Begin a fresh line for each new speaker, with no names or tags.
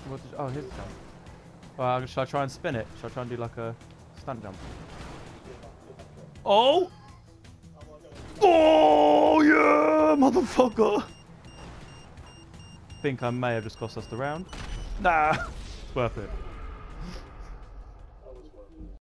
Oh, here's the jump. Well, should I try and spin it? Should I try and do like a stunt jump? Oh! Oh, yeah, motherfucker! I think I may have just cost us the round. Nah, it's worth it.